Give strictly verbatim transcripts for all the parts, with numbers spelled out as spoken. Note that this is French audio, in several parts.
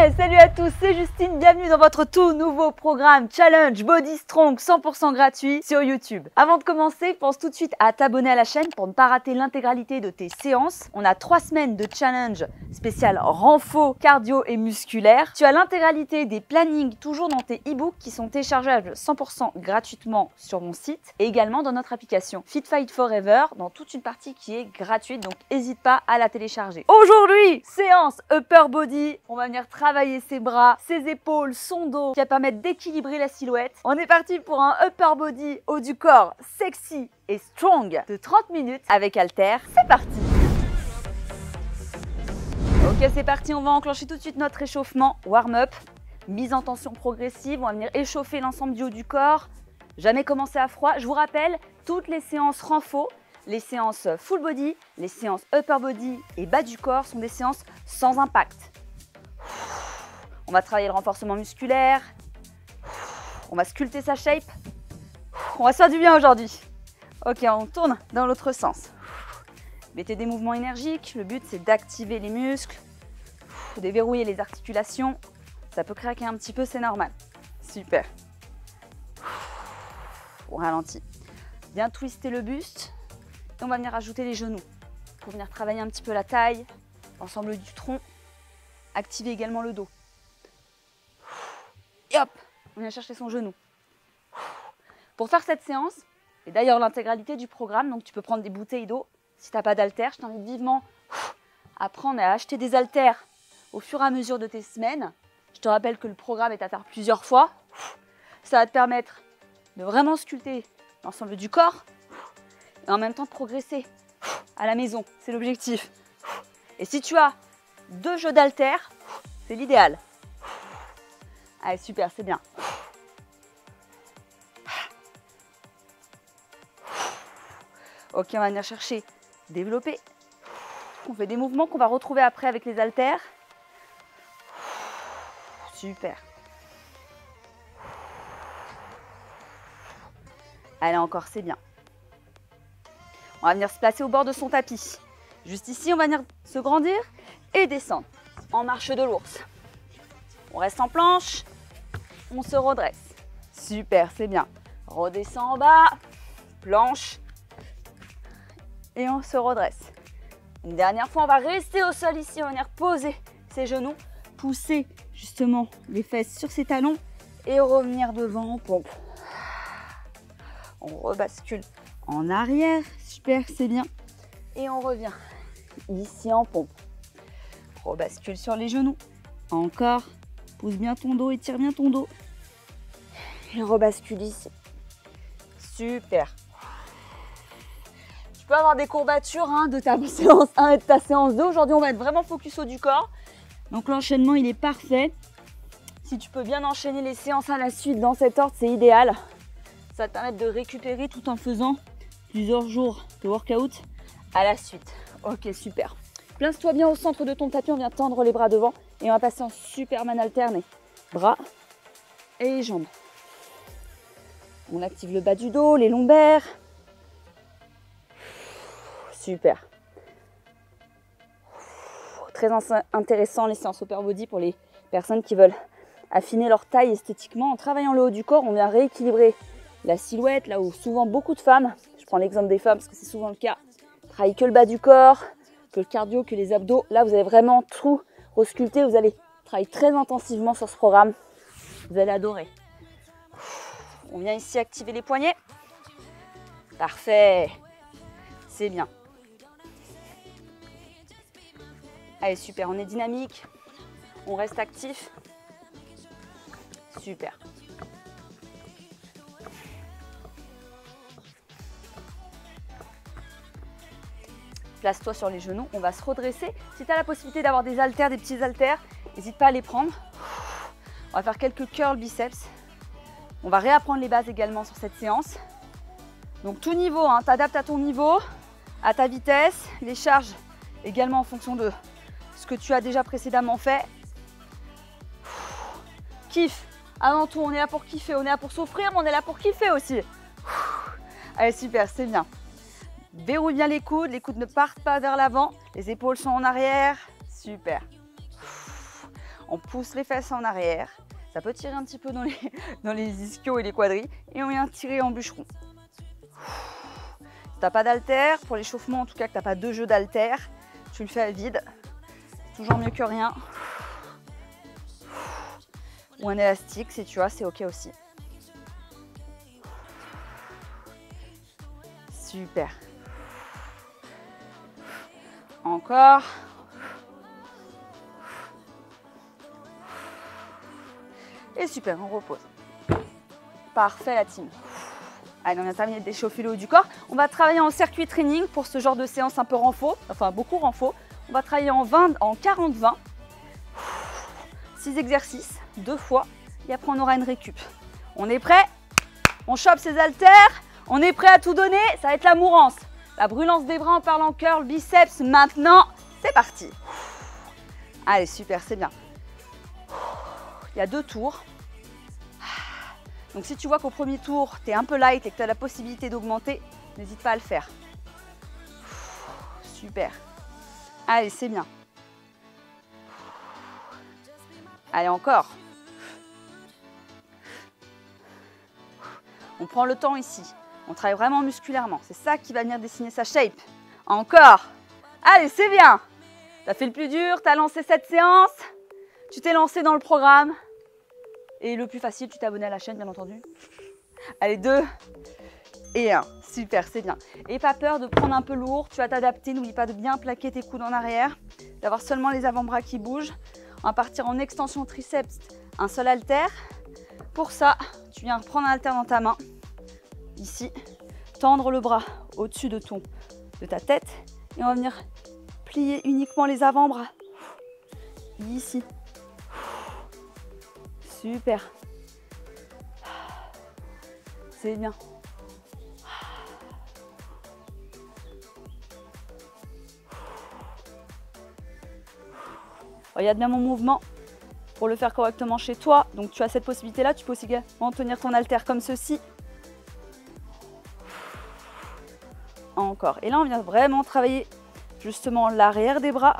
Hey, salut à tous, c'est Justine, bienvenue dans votre tout nouveau programme Challenge Body Strong cent pour cent gratuit sur YouTube. Avant de commencer, pense tout de suite à t'abonner à la chaîne pour ne pas rater l'intégralité de tes séances. On a trois semaines de challenge spécial renfo, cardio et musculaire. Tu as l'intégralité des plannings toujours dans tes e-books qui sont téléchargeables cent pour cent gratuitement sur mon site et également dans notre application Fit Fight Forever dans toute une partie qui est gratuite, donc n'hésite pas à la télécharger. Aujourd'hui, séance Upper Body, on va venir travailler ses bras, ses épaules, son dos, qui va permettre d'équilibrer la silhouette. On est parti pour un upper body haut du corps sexy et strong de trente minutes avec haltères. C'est parti! Ok, c'est parti, on va enclencher tout de suite notre échauffement, warm-up, mise en tension progressive. On va venir échauffer l'ensemble du haut du corps, jamais commencer à froid. Je vous rappelle, toutes les séances renfo, les séances full body, les séances upper body et bas du corps sont des séances sans impact. On va travailler le renforcement musculaire, on va sculpter sa shape, on va se faire du bien aujourd'hui. Ok, on tourne dans l'autre sens. Mettez des mouvements énergiques, le but c'est d'activer les muscles, déverrouiller les articulations. Ça peut craquer un petit peu, c'est normal. Super. On ralentit. Bien twister le buste et on va venir ajouter les genoux pour venir travailler un petit peu la taille, l'ensemble du tronc. Activer également le dos. Et hop, on vient chercher son genou. Pour faire cette séance, et d'ailleurs l'intégralité du programme, donc tu peux prendre des bouteilles d'eau. Si tu n'as pas d'haltères, je t'invite vivement à prendre et à acheter des haltères au fur et à mesure de tes semaines. Je te rappelle que le programme est à faire plusieurs fois. Ça va te permettre de vraiment sculpter l'ensemble du corps et en même temps de progresser à la maison. C'est l'objectif. Et si tu as deux jeux d'haltères, c'est l'idéal. Allez, super, c'est bien. Ok, on va venir chercher, développer. On fait des mouvements qu'on va retrouver après avec les haltères. Super. Allez, encore, c'est bien. On va venir se placer au bord de son tapis. Juste ici, on va venir se grandir et descendre en marche de l'ours. On reste en planche, on se redresse. Super, c'est bien. Redescend en bas, planche et on se redresse. Une dernière fois, on va rester au sol ici, on va venir poser ses genoux, pousser justement les fesses sur ses talons et revenir devant en pompe. On rebascule en arrière, super, c'est bien. Et on revient ici en pompe. Rebascule sur les genoux. Encore. Pousse bien ton dos, étire bien ton dos. Et rebascule ici. Super. Tu peux avoir des courbatures hein, de ta séance un et de ta séance deux. Aujourd'hui, on va être vraiment focus haut du corps. Donc l'enchaînement, il est parfait. Si tu peux bien enchaîner les séances à la suite dans cet ordre, c'est idéal. Ça va te permettre de récupérer tout en faisant plusieurs jours de workout à la suite. Ok, super. Place-toi bien au centre de ton tapis, on vient tendre les bras devant et on va passer en Superman alterné. Bras et jambes. On active le bas du dos, les lombaires. Super. Très intéressant les séances upper body pour les personnes qui veulent affiner leur taille esthétiquement. En travaillant le haut du corps, on vient rééquilibrer la silhouette, là où souvent beaucoup de femmes, je prends l'exemple des femmes parce que c'est souvent le cas, travaillent que le bas du corps, que le cardio, que les abdos. Là, vous allez vraiment tout resculpter. Vous allez travailler très intensivement sur ce programme. Vous allez adorer. On vient ici activer les poignets. Parfait. C'est bien. Allez, super. On est dynamique. On reste actif. Super. Place-toi sur les genoux, on va se redresser. Si tu as la possibilité d'avoir des haltères, des petits haltères, n'hésite pas à les prendre. On va faire quelques curls biceps. On va réapprendre les bases également sur cette séance. Donc tout niveau, hein, t'adaptes à ton niveau, à ta vitesse, les charges également en fonction de ce que tu as déjà précédemment fait. Kiff. Avant tout, on est là pour kiffer, on est là pour souffrir, mais on est là pour kiffer aussi. Allez, super, c'est bien. Verrouille bien les coudes, les coudes ne partent pas vers l'avant, les épaules sont en arrière, super. On pousse les fesses en arrière. Ça peut tirer un petit peu dans les, dans les ischios et les quadris. Et on vient tirer en bûcheron. Si tu n'as pas d'haltère, pour l'échauffement en tout cas que tu n'as pas deux jeux d'haltère, tu le fais à vide. Toujours mieux que rien. Ou un élastique si tu as, c'est ok aussi. Super. Encore. Et super, on repose. Parfait la team. Allez, on vient terminer de déchauffer le haut du corps. On va travailler en circuit training pour ce genre de séance un peu renfort, enfin beaucoup renfort. On va travailler en, vingt, en quarante vingt. six exercices, deux fois. Et après, on aura une récup. On est prêt? On chope ses haltères. On est prêt à tout donner. Ça va être la mourance. La brûlance des bras en parlant curl, biceps. Maintenant, c'est parti. Allez, super, c'est bien. Il y a deux tours. Donc si tu vois qu'au premier tour, tu es un peu light et que tu as la possibilité d'augmenter, n'hésite pas à le faire. Super. Allez, c'est bien. Allez, encore. On prend le temps ici. On travaille vraiment musculairement. C'est ça qui va venir dessiner sa shape. Encore. Allez, c'est bien. Tu as fait le plus dur, tu as lancé cette séance. Tu t'es lancé dans le programme. Et le plus facile, tu t'es abonné à la chaîne, bien entendu. Allez, deux et un. Super, c'est bien. Et pas peur de prendre un peu lourd. Tu vas t'adapter. N'oublie pas de bien plaquer tes coudes en arrière. D'avoir seulement les avant-bras qui bougent. On va partir en extension triceps. Un seul haltère. Pour ça, tu viens prendre un haltère dans ta main. Ici. Tendre le bras au-dessus de, ton, de ta tête. Et on va venir plier uniquement les avant-bras. Ici. Super. C'est bien. Regarde bien mon mouvement pour le faire correctement chez toi. Donc tu as cette possibilité-là. Tu peux aussi également tenir ton haltère comme ceci. Encore. Et là, on vient vraiment travailler justement l'arrière des bras.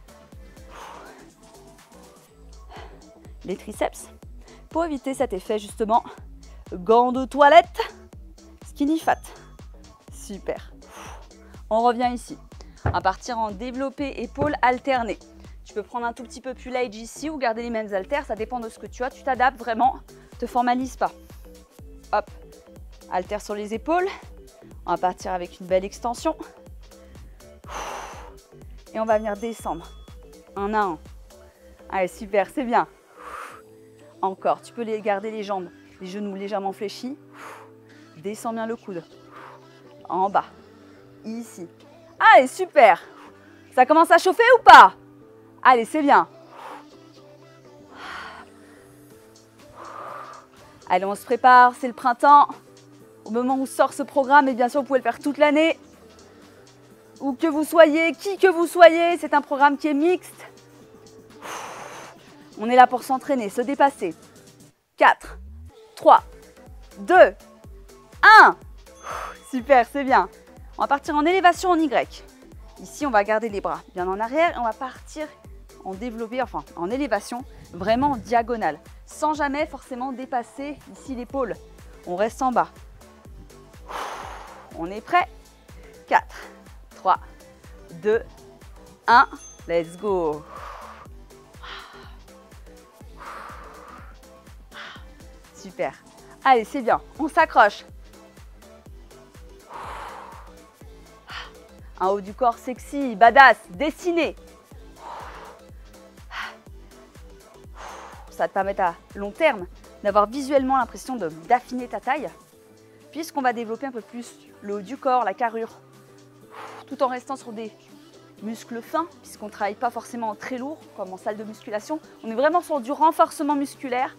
Les triceps. Pour éviter cet effet justement gants de toilette, skinny fat. Super. On revient ici. On va partir en développé épaules alternées. Tu peux prendre un tout petit peu plus large ici ou garder les mêmes haltères, ça dépend de ce que tu as. Tu t'adaptes vraiment, ne te formalise pas. Hop, haltères sur les épaules. On va partir avec une belle extension. Et on va venir descendre un à un. Allez, super, c'est bien. Encore, tu peux les garder les jambes, les genoux légèrement fléchis. Descends bien le coude. En bas. Ici. Allez, super. Ça commence à chauffer ou pas? Allez, c'est bien. Allez, on se prépare, c'est le printemps. Au moment où sort ce programme, et bien sûr, vous pouvez le faire toute l'année. Où que vous soyez, qui que vous soyez, c'est un programme qui est mixte. On est là pour s'entraîner, se dépasser. quatre, trois, deux, un. Super, c'est bien. On va partir en élévation en Y. Ici, on va garder les bras bien en arrière et on va partir en développé, enfin en élévation, vraiment en diagonale, sans jamais forcément dépasser ici l'épaule. On reste en bas. On est prêt? quatre, trois, deux, un. Let's go. Super. Allez, c'est bien. On s'accroche. Un haut du corps sexy, badass, dessiné. Ça va te permettre à long terme d'avoir visuellement l'impression d'affiner ta taille, puisqu'on va développer un peu plus le haut du corps, la carrure, tout en restant sur des muscles fins, puisqu'on ne travaille pas forcément très lourd, comme en salle de musculation. On est vraiment sur du renforcement musculaire.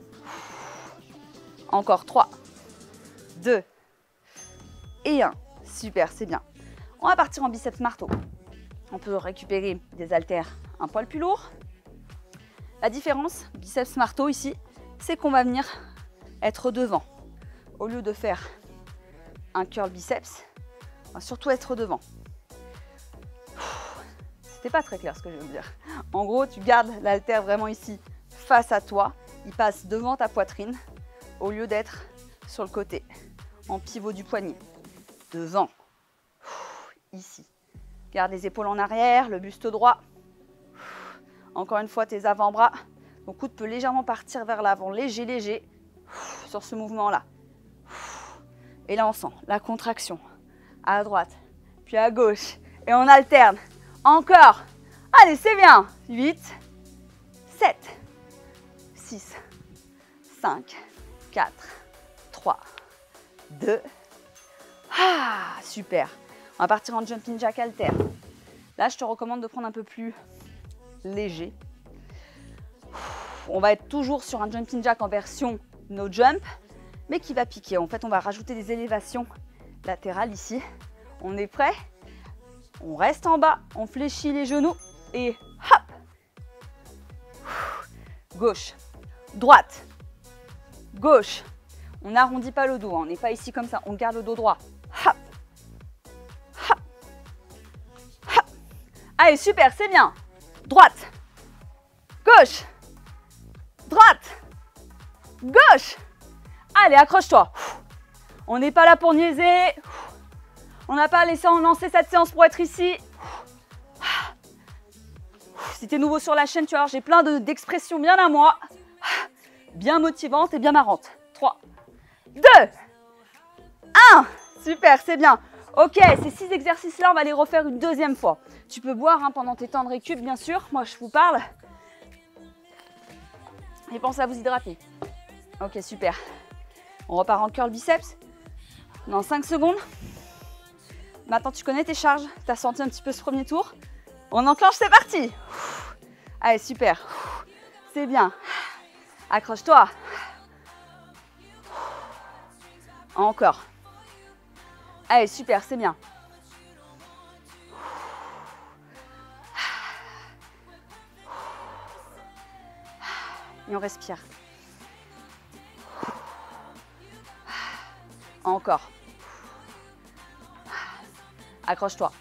Encore trois, deux et un. Super, c'est bien. On va partir en biceps marteau. On peut récupérer des haltères un poil plus lourds. La différence, biceps marteau ici, c'est qu'on va venir être devant. Au lieu de faire un curl biceps, on va surtout être devant. C'était pas très clair ce que je veux dire. En gros, tu gardes l'haltère vraiment ici, face à toi. Il passe devant ta poitrine, au lieu d'être sur le côté, en pivot du poignet. Devant, ici. Garde les épaules en arrière, le buste droit. Encore une fois, tes avant-bras. Ton coude peut légèrement partir vers l'avant, léger, léger, sur ce mouvement-là. Et là, on sent la contraction à droite, puis à gauche. Et on alterne. Encore. Allez, c'est bien. huit, sept, six, cinq, quatre, trois, deux. Ah, super. On va partir en jumping jack halter. Là, je te recommande de prendre un peu plus léger. On va être toujours sur un jumping jack en version no jump, mais qui va piquer. En fait, on va rajouter des élévations latérales ici. On est prêt? On reste en bas, on fléchit les genoux et hop! Gauche, droite, gauche. On n'arrondit pas le dos, hein. On n'est pas ici comme ça, on garde le dos droit. Hop! Hop! Hop! Allez, super, c'est bien. Droite, gauche, droite, gauche. Allez, accroche-toi. On n'est pas là pour niaiser. On n'a pas laissé en lancer cette séance pour être ici. Si tu es nouveau sur la chaîne, tu vas voir, j'ai plein d'expressions bien à moi, bien motivantes et bien marrantes. trois, deux, un. Super, c'est bien. Ok, ces six exercices-là, on va les refaire une deuxième fois. Tu peux boire hein, pendant tes temps de récup, bien sûr. Moi, je vous parle. Et pensez à vous hydrater. Ok, super. On repart en curl biceps. Dans cinq secondes. Maintenant, tu connais tes charges. Tu as senti un petit peu ce premier tour. On enclenche, c'est parti. Allez, super. C'est bien. Accroche-toi. Encore. Allez, super, c'est bien. Et on respire. Encore. Accroche-toi.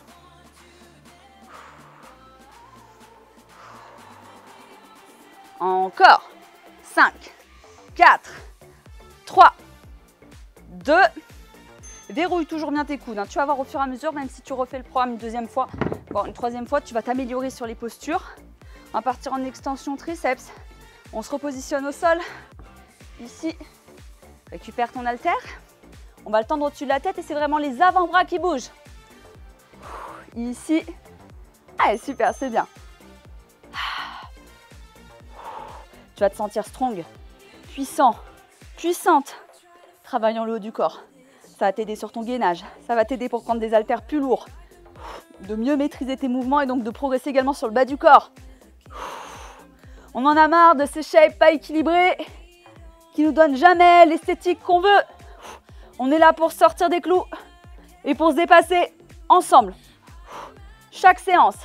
Encore. cinq, quatre, trois, deux. Verrouille toujours bien tes coudes. Hein. Tu vas voir au fur et à mesure, même si tu refais le programme une deuxième fois, bon, une troisième fois, tu vas t'améliorer sur les postures. On va partir en extension triceps. On se repositionne au sol. Ici, récupère ton haltère. On va le tendre au-dessus de la tête et c'est vraiment les avant-bras qui bougent. Ici. Allez, super, c'est bien. Tu vas te sentir strong, puissant, puissante. Travaillant le haut du corps. Ça va t'aider sur ton gainage. Ça va t'aider pour prendre des haltères plus lourds. De mieux maîtriser tes mouvements et donc de progresser également sur le bas du corps. On en a marre de ces shapes pas équilibrés qui nous donnent jamais l'esthétique qu'on veut. On est là pour sortir des clous et pour se dépasser ensemble. Chaque séance.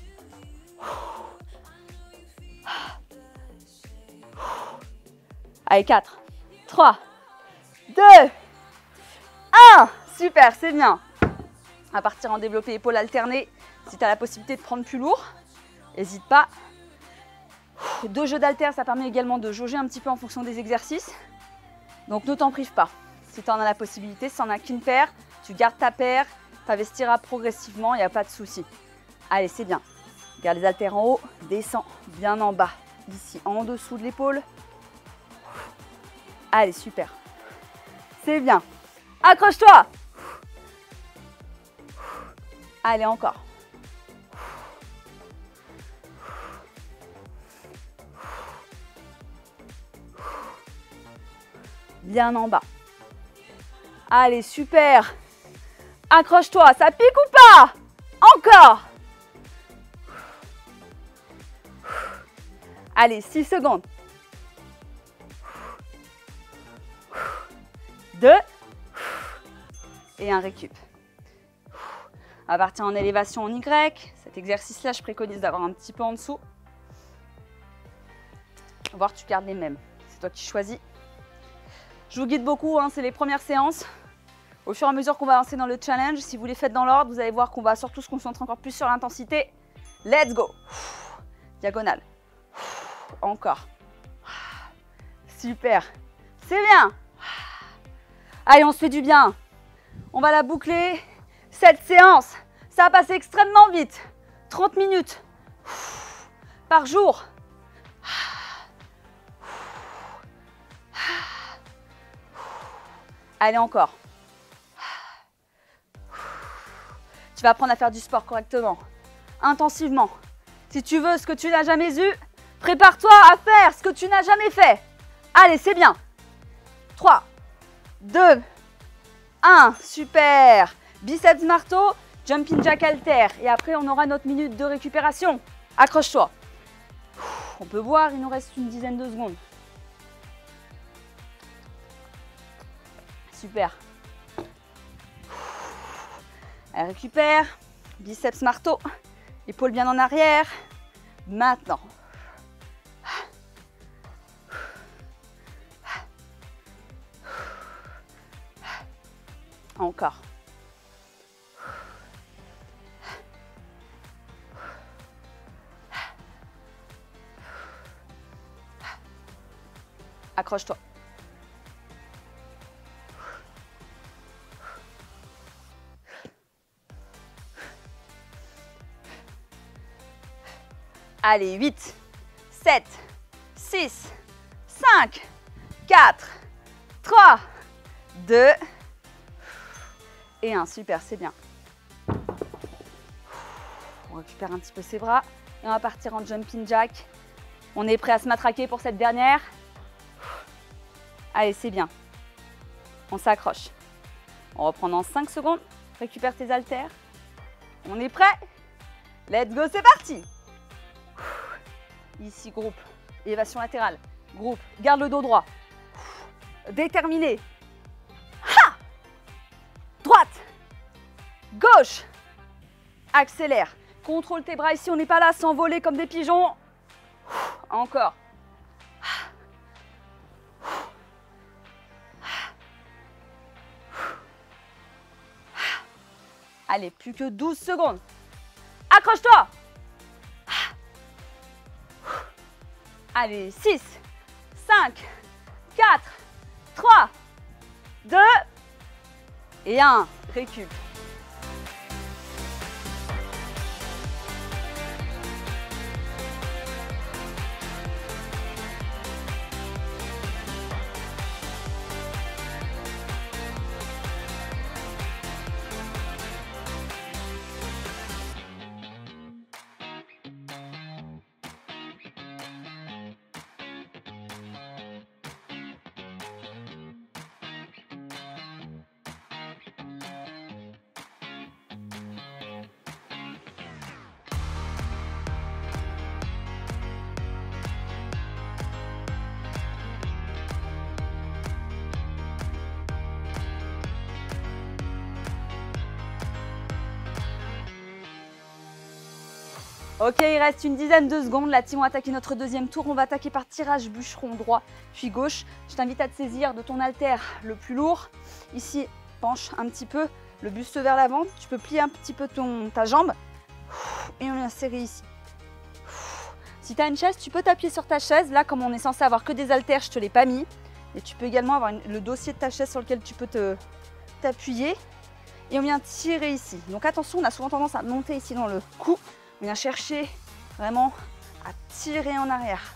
Allez, quatre, trois, deux, un. Super, c'est bien. On va partir en développé épaules alternées. Si tu as la possibilité de prendre plus lourd, n'hésite pas. Deux jeux d'haltères, ça permet également de jauger un petit peu en fonction des exercices. Donc ne t'en prive pas. Si tu en as la possibilité, si tu n'en as qu'une paire, tu gardes ta paire, tu investiras progressivement, il n'y a pas de souci. Allez, c'est bien. Garde les haltères en haut, descends bien en bas. Ici, en dessous de l'épaule. Allez, super. C'est bien. Accroche-toi. Allez, encore. Bien en bas. Allez, super. Accroche-toi. Ça pique ou pas? Encore. Allez, six secondes. deux. Et un récup. On va partir en élévation en Y. Cet exercice-là, je préconise d'avoir un petit peu en dessous. Voir tu gardes les mêmes. C'est toi qui choisis. Je vous guide beaucoup, hein, c'est les premières séances. Au fur et à mesure qu'on va avancer dans le challenge, si vous les faites dans l'ordre, vous allez voir qu'on va surtout se concentrer encore plus sur l'intensité. Let's go. Diagonale. Encore. Super. C'est bien. Allez, on se fait du bien. On va la boucler. Cette séance, ça va passer extrêmement vite. trente minutes par jour. Allez, encore. Tu vas apprendre à faire du sport correctement, intensivement. Si tu veux ce que tu n'as jamais eu, prépare-toi à faire ce que tu n'as jamais fait. Allez, c'est bien. trois, deux, un. Super. Biceps marteau, jumping jack halter. Et après, on aura notre minute de récupération. Accroche-toi. On peut boire, il nous reste une dizaine de secondes. Super. Elle récupère. Biceps marteau. Épaule bien en arrière. Maintenant. Encore. Accroche-toi. Allez, huit, sept, six, cinq, quatre, trois, deux et un. Super, c'est bien. On récupère un petit peu ses bras et on va partir en jumping jack. On est prêt à se matraquer pour cette dernière. Allez, c'est bien. On s'accroche. On reprend dans cinq secondes. Récupère tes haltères. On est prêt? Let's go, c'est parti. Ici, groupe. Élévation latérale. Groupe. Garde le dos droit. Déterminé. Ha! Droite. Gauche. Accélère. Contrôle tes bras ici. On n'est pas là à s'envoler comme des pigeons. Encore. Allez, plus que douze secondes. Accroche-toi. Allez, six, cinq, quatre, trois, deux et un. Récup. Ok, il reste une dizaine de secondes. La team va attaquer notre deuxième tour. On va attaquer par tirage bûcheron droit puis gauche. Je t'invite à te saisir de ton haltère le plus lourd. Ici, penche un petit peu le buste vers l'avant. Tu peux plier un petit peu ton, ta jambe. Et on vient serrer ici. Si tu as une chaise, tu peux t'appuyer sur ta chaise. Là, comme on est censé avoir que des haltères, je ne te l'ai pas mis. Et tu peux également avoir une, le dossier de ta chaise sur lequel tu peux te t'appuyer. Et on vient tirer ici. Donc attention, on a souvent tendance à monter ici dans le cou. On vient chercher vraiment à tirer en arrière.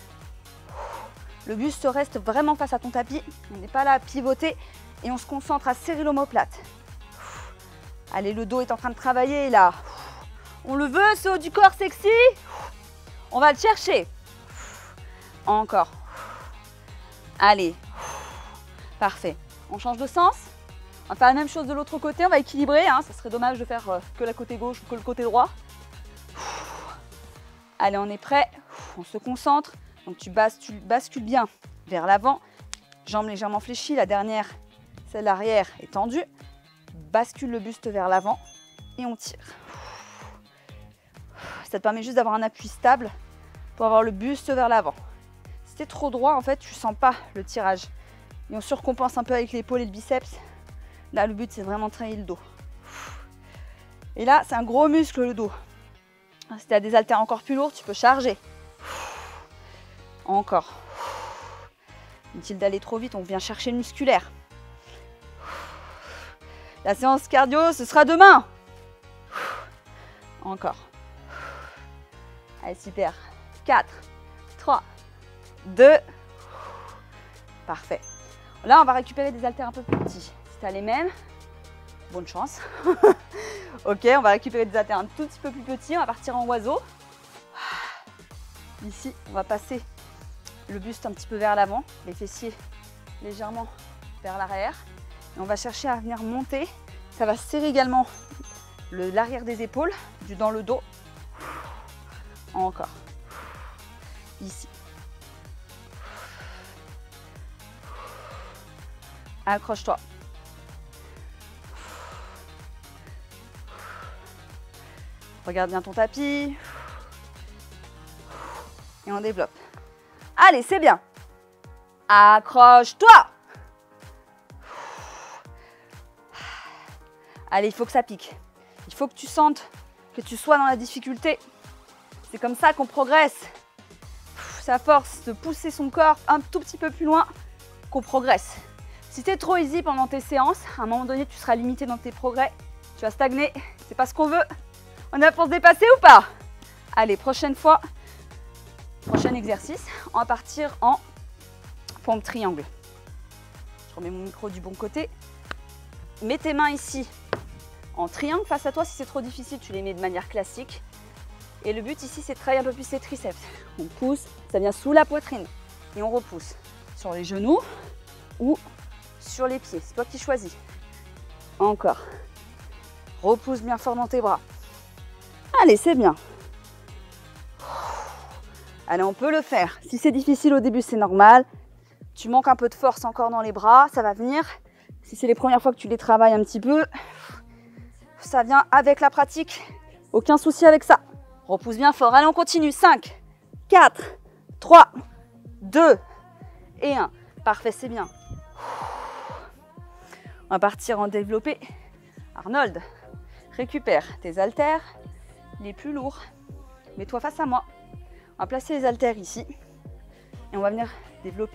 Le buste reste vraiment face à ton tapis. On n'est pas là à pivoter et on se concentre à serrer l'omoplate. Allez, le dos est en train de travailler là. On le veut, ce haut du corps sexy. On va le chercher. Encore. Allez. Parfait. On change de sens. On va faire la même chose de l'autre côté. On va équilibrer. Hein. Ça serait dommage de faire que la côté gauche ou que le côté droit. Allez, on est prêt. On se concentre. Donc tu bascules, bascules bien vers l'avant. Jambes légèrement fléchies. La dernière, celle arrière, est tendue. Bascule le buste vers l'avant et on tire. Ça te permet juste d'avoir un appui stable pour avoir le buste vers l'avant. Si tu es trop droit, en fait, tu ne sens pas le tirage. Et on surcompense un peu avec l'épaule et le biceps. Là, le but, c'est vraiment de travailler le dos. Et là, c'est un gros muscle, le dos. Si tu as des haltères encore plus lourds, tu peux charger. Encore. Inutile d'aller trop vite, on vient chercher le musculaire. La séance cardio, ce sera demain. Encore. Allez, super. quatre, trois, deux. Parfait. Là, on va récupérer des haltères un peu plus petits. Si tu as les mêmes, bonne chance. Ok, on va récupérer des haltères un tout petit peu plus petits. On va partir en oiseau. Ici, on va passer le buste un petit peu vers l'avant, les fessiers légèrement vers l'arrière. Et on va chercher à venir monter. Ça va serrer également l'arrière des épaules, du dans le dos. Encore. Ici. Accroche-toi. Regarde bien ton tapis. Et on développe. Allez, c'est bien. Accroche-toi. Allez, il faut que ça pique. Il faut que tu sentes que tu sois dans la difficulté. C'est comme ça qu'on progresse. Ça force de pousser son corps un tout petit peu plus loin qu'on progresse. Si tu es trop easy pendant tes séances, à un moment donné, tu seras limité dans tes progrès. Tu vas stagner. C'est pas ce qu'on veut. On est là pour se dépasser ou pas? Allez, prochaine fois, prochain exercice, on va partir en pompe triangle. Je remets mon micro du bon côté. Mets tes mains ici en triangle face à toi. Si c'est trop difficile, tu les mets de manière classique. Et le but ici, c'est de travailler un peu plus ses triceps. On pousse, ça vient sous la poitrine. Et on repousse sur les genoux ou sur les pieds. C'est toi qui choisis. Encore. Repousse bien fort dans tes bras. Allez, c'est bien. Allez, on peut le faire. Si c'est difficile au début, c'est normal. Tu manques un peu de force encore dans les bras, ça va venir. Si c'est les premières fois que tu les travailles un petit peu, ça vient avec la pratique. Aucun souci avec ça. Repousse bien fort. Allez, on continue. cinq, quatre, trois, deux et un. Parfait, c'est bien. On va partir en développé. Arnold, récupère tes haltères les plus lourds. Mets-toi face à moi. On va placer les haltères ici. Et on va venir développer.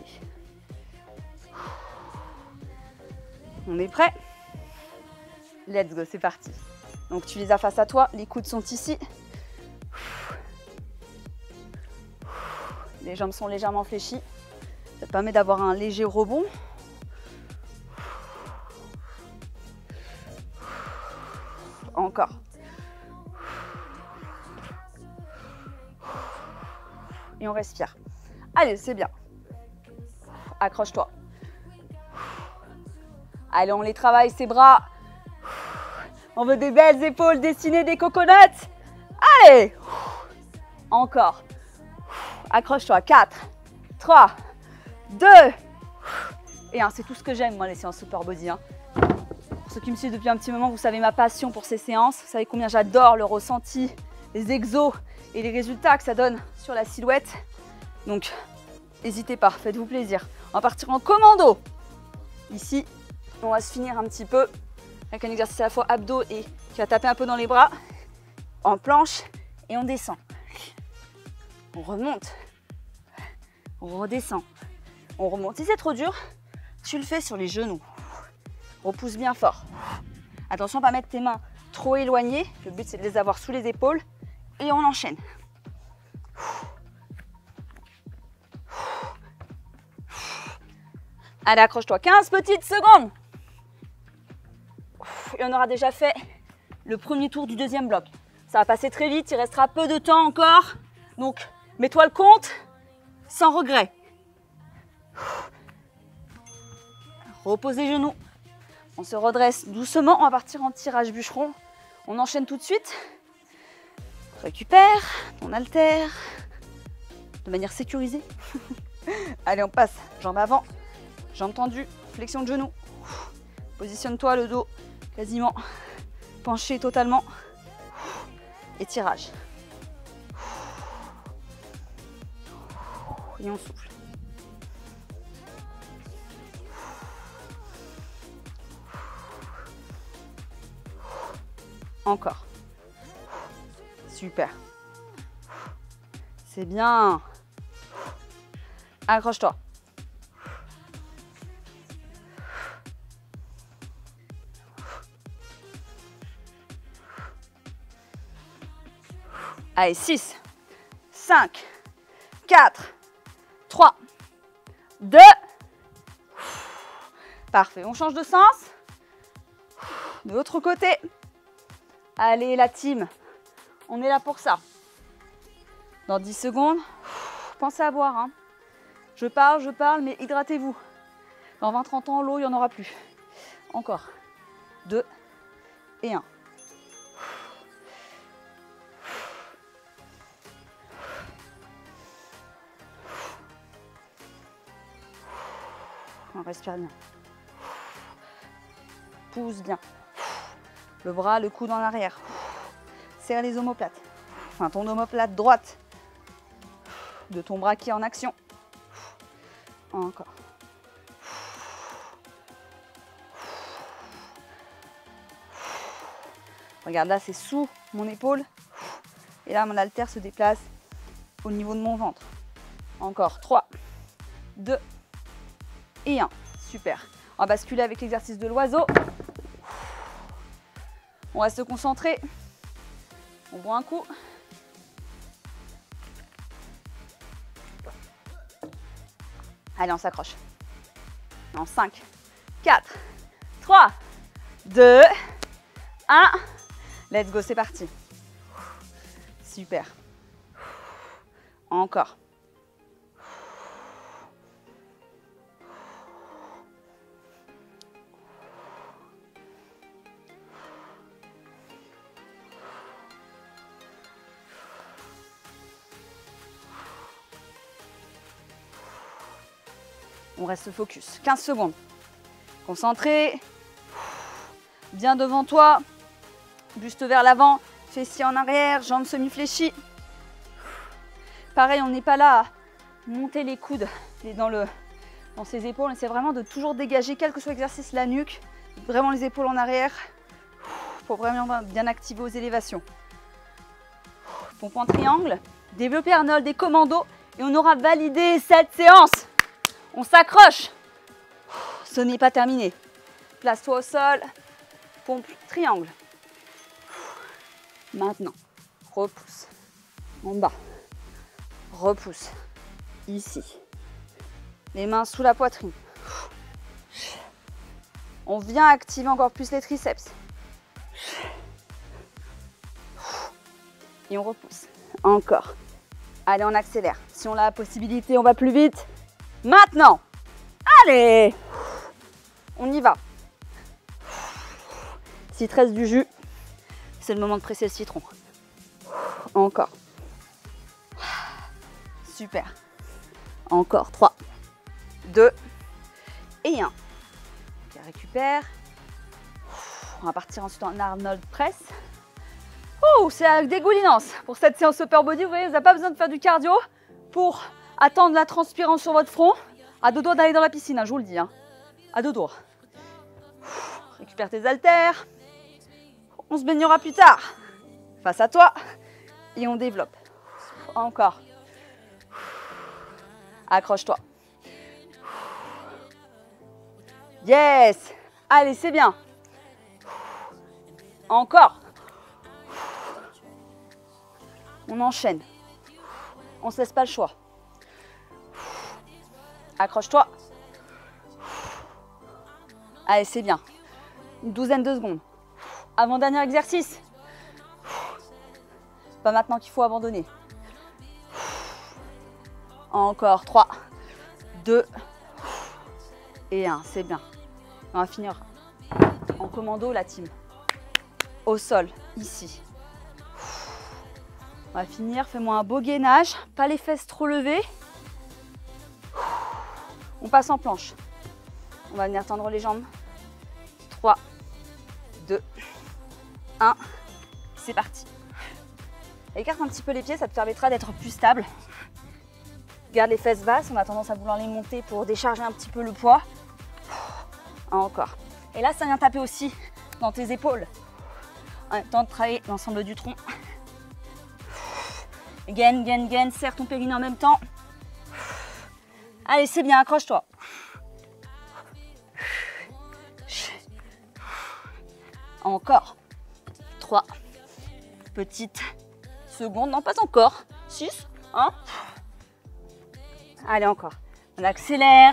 On est prêt? Let's go, c'est parti. Donc tu les as face à toi. Les coudes sont ici. Les jambes sont légèrement fléchies. Ça te permet d'avoir un léger rebond. Encore. Et on respire. Allez, c'est bien. Accroche-toi. Allez, on les travaille, ces bras. On veut des belles épaules dessinées, des coconuts. Allez. Encore. Accroche-toi. quatre, trois, deux et un. C'est tout ce que j'aime, moi, les séances Super Body. Hein. Pour ceux qui me suivent depuis un petit moment, vous savez ma passion pour ces séances. Vous savez combien j'adore le ressenti, les exos et les résultats que ça donne sur la silhouette. Donc, n'hésitez pas, faites-vous plaisir. On va partir en commando. Ici, on va se finir un petit peu avec un exercice à la fois abdos et qui va taper un peu dans les bras. En planche et on descend. On remonte. On redescend. On remonte. Si c'est trop dur, tu le fais sur les genoux. Repousse bien fort. Attention à ne pas mettre tes mains trop éloignées. Le but, c'est de les avoir sous les épaules. Et on enchaîne. Allez, accroche-toi. quinze petites secondes. Et on aura déjà fait le premier tour du deuxième bloc. Ça va passer très vite. Il restera peu de temps encore. Donc, mets-toi le compte sans regret. Repose les genoux. On se redresse doucement. On va partir en tirage bûcheron. On enchaîne tout de suite. Récupère ton haltère de manière sécurisée. Allez, on passe. Jambes avant, jambes tendues, flexion de genoux. Positionne-toi, le dos quasiment penché totalement. Étirage. Et on souffle. Encore. Super. C'est bien. Accroche-toi. Allez, six, cinq, quatre, trois, deux. Parfait, on change de sens. De l'autre côté. Allez, la team, on est là pour ça. Dans dix secondes, pensez à boire. Hein. Je parle, je parle, mais hydratez-vous. Dans vingt trente ans, l'eau, il n'y en aura plus. Encore. deux et un. On respire bien. Pousse bien. Le bras, le coude en arrière. Serre les omoplates. Enfin, ton omoplate droite de ton bras qui est en action. Encore. Regarde, là, c'est sous mon épaule. Et là, mon haltère se déplace au niveau de mon ventre. Encore. trois, deux et un. Super. On va basculer avec l'exercice de l'oiseau. On reste concentré. On boit un coup. Allez, on s'accroche. En cinq, quatre, trois, deux, un. Let's go, c'est parti. Super. Encore. On reste focus. quinze secondes. Concentré. Bien devant toi. Buste vers l'avant. Fessiers en arrière. Jambes semi-fléchies. Pareil, on n'est pas là à monter les coudes dans, le, dans ses épaules. C'est vraiment de toujours dégager, quel que soit l'exercice, la nuque. Vraiment les épaules en arrière. Pour vraiment bien activer aux élévations. Pompe en triangle. Développer Arnold et commando. Et on aura validé cette séance. On s'accroche. Ce n'est pas terminé. Place-toi au sol. Pompe triangle. Maintenant, repousse. En bas. Repousse. Ici. Les mains sous la poitrine. On vient activer encore plus les triceps. Et on repousse. Encore. Allez, on accélère. Si on a la possibilité, on va plus vite. Maintenant, allez, on y va. S'il te reste du jus, c'est le moment de presser le citron. Encore. Super. Encore. trois, deux et un. Okay, récupère. On va partir ensuite en Arnold Press. Oh, c'est la dégoulinance. Pour cette séance upper body, vous voyez, vous n'avez pas besoin de faire du cardio pour attendre la transpiration sur votre front. À deux doigts d'aller dans la piscine, hein, je vous le dis. Hein. À deux doigts. Récupère tes haltères. On se baignera plus tard. Face à toi. Et on développe. Encore. Accroche-toi. Yes. Allez, c'est bien. Encore. On enchaîne. On ne se laisse pas le choix. Accroche-toi. Allez, c'est bien. Une douzaine de secondes. Avant-dernier exercice. Pas maintenant qu'il faut abandonner. Encore trois, deux et un. C'est bien. On va finir en commando, la team. Au sol, ici. On va finir. Fais-moi un beau gainage. Pas les fesses trop levées. On passe en planche. On va venir tendre les jambes. trois, deux, un. C'est parti. Écarte un petit peu les pieds, ça te permettra d'être plus stable. Garde les fesses basses, on a tendance à vouloir les monter pour décharger un petit peu le poids. Encore. Et là, ça vient taper aussi dans tes épaules. En même temps de travailler l'ensemble du tronc. Gain, gain, gain, serre ton périnée en même temps. Allez, c'est bien, accroche-toi. Encore. trois. Petite seconde, non pas encore. six. un. Allez, encore. On accélère.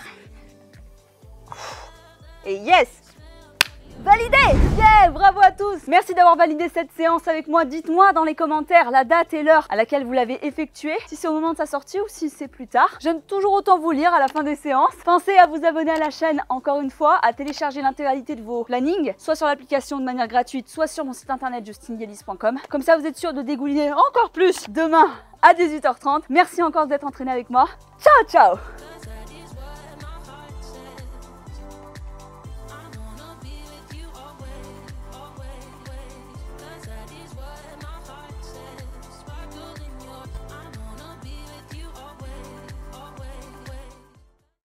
Et yes! Validé! Yeah! Bravo à tous! Merci d'avoir validé cette séance avec moi. Dites-moi dans les commentaires la date et l'heure à laquelle vous l'avez effectuée, si c'est au moment de sa sortie ou si c'est plus tard. J'aime toujours autant vous lire à la fin des séances. Pensez à vous abonner à la chaîne encore une fois, à télécharger l'intégralité de vos plannings, soit sur l'application de manière gratuite, soit sur mon site internet justine guélis point com. Comme ça, vous êtes sûr de dégouliner encore plus demain à dix-huit heures trente. Merci encore d'être entraîné avec moi. Ciao, ciao!